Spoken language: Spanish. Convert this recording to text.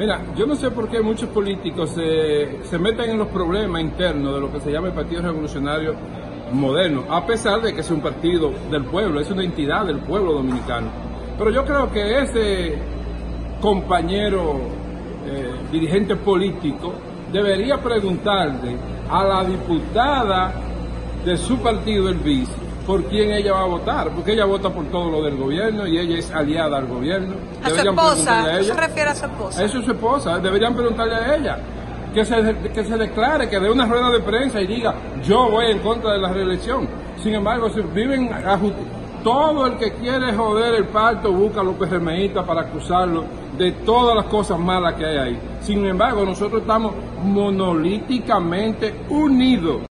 Mira, yo no sé por qué muchos políticos se meten en los problemas internos de lo que se llama el Partido Revolucionario Moderno, a pesar de que es un partido del pueblo, es una entidad del pueblo dominicano. Pero yo creo que ese compañero dirigente político debería preguntarle a la diputada de su partido, el BIS, por quién ella va a votar, porque ella vota por todo lo del gobierno y ella es aliada al gobierno. A su esposa, ¿eso se refiere a su esposa? Eso es su esposa, deberían preguntarle a ella, que se declare, que dé una rueda de prensa y diga, yo voy en contra de la reelección. Sin embargo, si viven todo el que quiere joder el pacto busca a los PRMistas para acusarlo de todas las cosas malas que hay ahí. Sin embargo, nosotros estamos monolíticamente unidos.